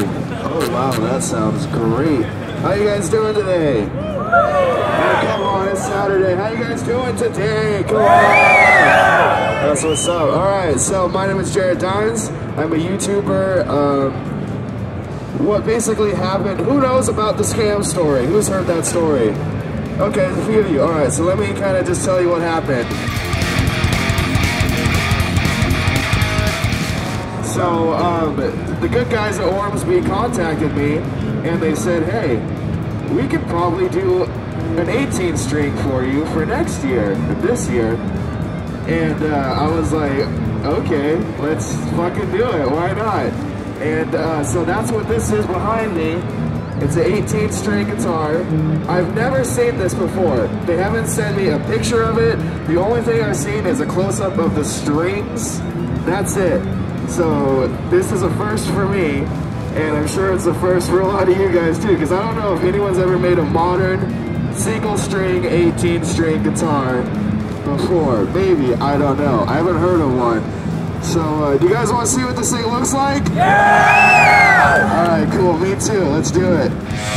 Oh wow, that sounds great. How you guys doing today? Oh, come on, it's Saturday. How you guys doing today? Come on. That's what's up. Alright, so my name is Jared Dines. I'm a YouTuber. What basically happened, who knows about the scam story? Who's heard that story? Okay, there's a few of you. Alright, so let me kind of just tell you what happened. So, the good guys at Ormsby contacted me, and they said, hey, we could probably do an 18 string for you for next year, this year. And I was like, okay, let's fucking do it, why not? And so that's what this is behind me. It's an 18 string guitar. I've never seen this before. They haven't sent me a picture of it. The only thing I've seen is a close-up of the strings. That's it. So this is a first for me, and I'm sure it's a first for a lot of you guys too, because I don't know if anyone's ever made a modern single string 18 string guitar before. Maybe, I don't know. I haven't heard of one. So do you guys want to see what this thing looks like? Yeah! Alright, cool, me too. Let's do it.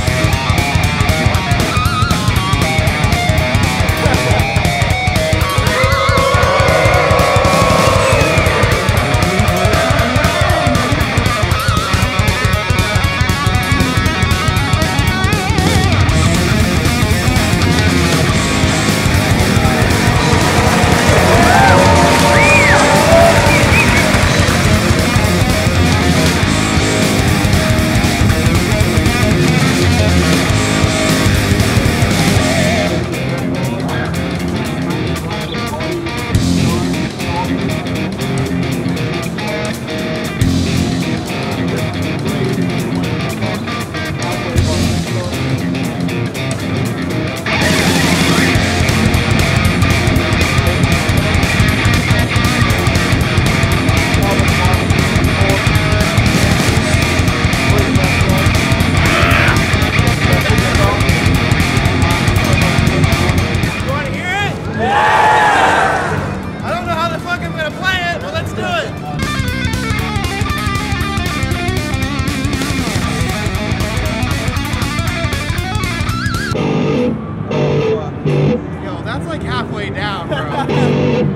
That's like halfway down, bro.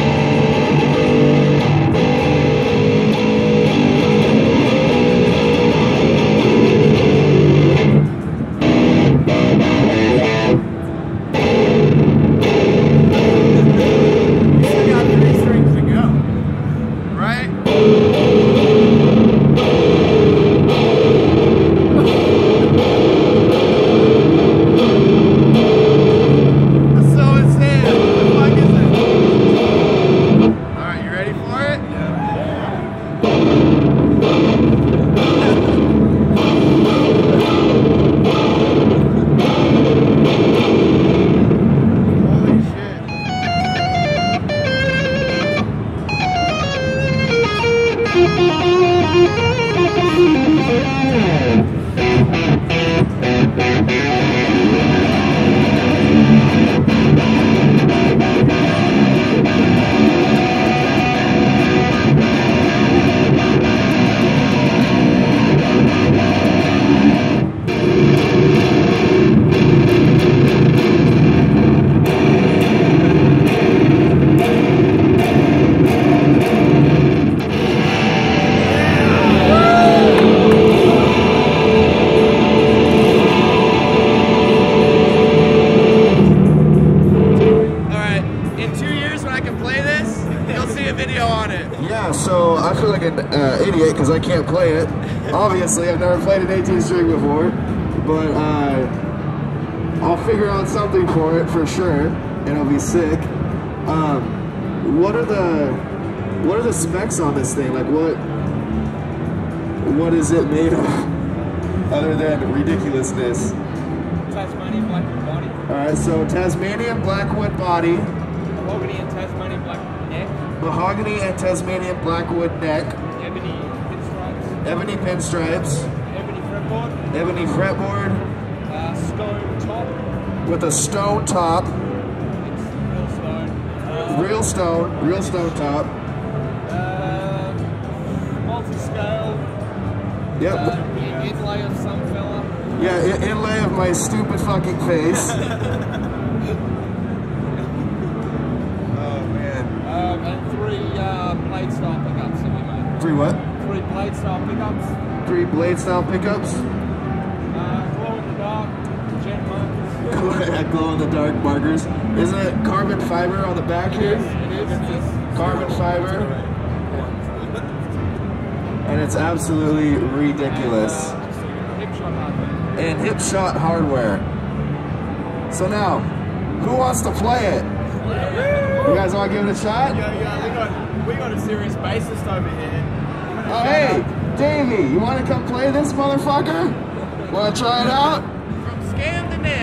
Yeah, so I feel like an idiot because I can't play it. Obviously, I've never played an 18 string before, but I'll figure out something for it for sure, and it'll be sick. What are the specs on this thing? Like, what is it made of, other than ridiculousness? Tasmanian Blackwood body. Alright, so Tasmanian Blackwood body. Mahogany and Tasmanian Blackwood neck. Mahogany and Tasmanian Blackwood neck. Ebony pinstripes. Ebony pinstripes. Ebony fretboard. Ebony fretboard. Stone top. With a stone top. It's real stone. Real stone top. Multi-scale. Yep. Inlay of some fella. Yeah, inlay of my stupid fucking face. Oh man. And 3 blade style pickups that we made. 3 what? 3 blade style pickups. 3 blade style pickups. Glow in the dark, jet markers. Glow in the dark markers. Isn't it carbon fiber on the back here? It is. Yes. Carbon fiber. And it's absolutely ridiculous. Hip shot hardware. And hip shot hardware. So now, who wants to play it? You guys want to give it a shot? We got a serious bassist over here. Oh hey, Davey, you want to come play this motherfucker? Want to try it out? From Scandinavia.